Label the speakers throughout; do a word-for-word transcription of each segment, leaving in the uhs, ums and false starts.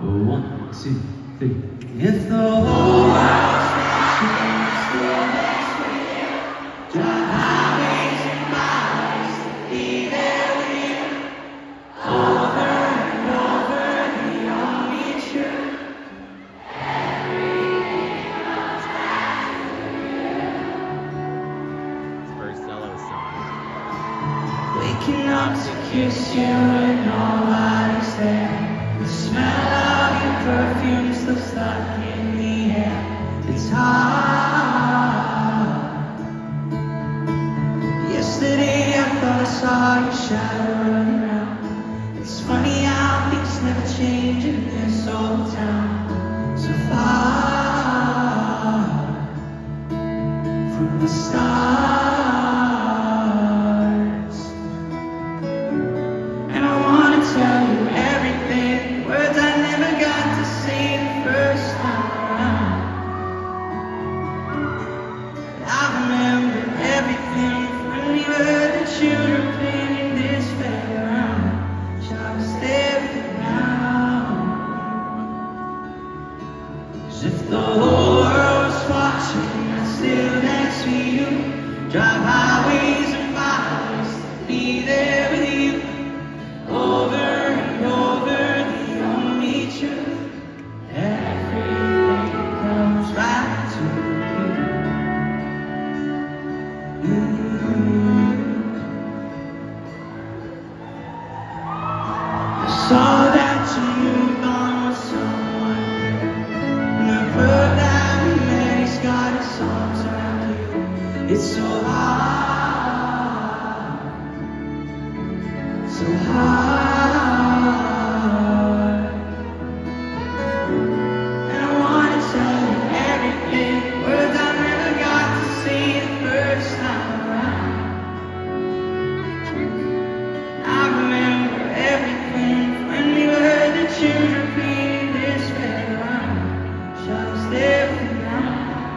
Speaker 1: One, two, three. If the whole world's watching, still next to you. Drive highways and byways to be there with you. Over and over, the only truth. Everything comes back to you.
Speaker 2: It's a very Cello song.
Speaker 1: Waking up to kiss you and nobody's there. The smell of your perfume still stuck in the air. It's hard. Yesterday I thought I saw your shadow running around. It's funny how things never change in this old town. So far from the stars. And I wanna tell you everything. Words I never got to say the first time around. I remember everything when we heard that you were playing this fairground. Shall we stay with it now? 'Cause if the whole world's watching, I'd still dance for you. Drive highways and byways to be there with you. Over and over, the only truth. Everything comes back to you. I saw that you moved on with someone new. And I've heard that we met, he's got his arms around you. It's so hard, so hard. And I wanna tell you everything. Words I never got to say the first time around. I remember everything when we heard that you repeated this fairground. Shall we stay with you now?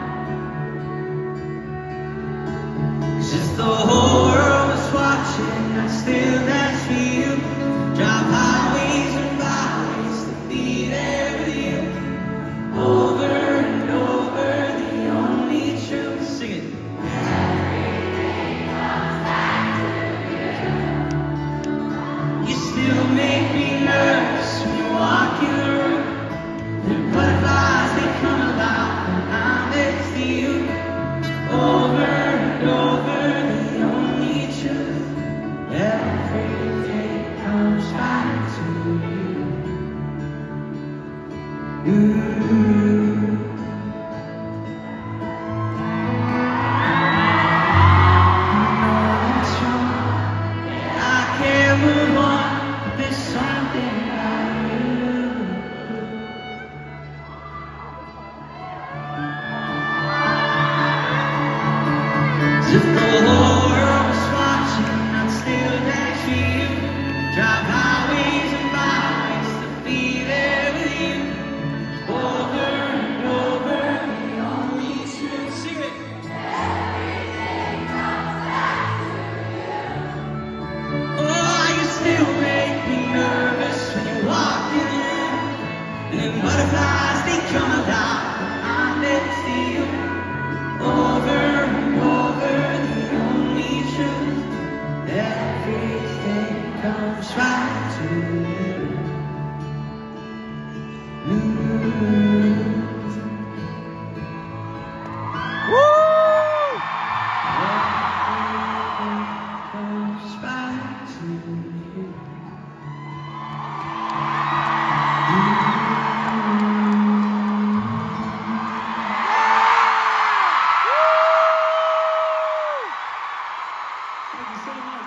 Speaker 1: 'Cause if the whole world was watching, I'd still dance for you. Drive highways and byways to be there with you. Over and over, the only truth. Sing it. Everything comes back to you. You still make me nervous when you walk in the room. The butterflies, they come alive when I'm next to you. Over and over, the only truth. Everything comes back to you. Ooh. It's wrong. I can't move on. There's something about you. If the whole world was watching, I'd still dance for you. Drive highways and byways to be there with you. Over and over, the only truth. Sing it. Everything comes back to you. Oh, you still make me nervous when you walk in the room. And then butterflies, they come alive when I'm next to you. Over and over, the only truth. Everything comes right to you. Ooh.
Speaker 2: Woo!
Speaker 1: Everything comes right to you. Thank you so much.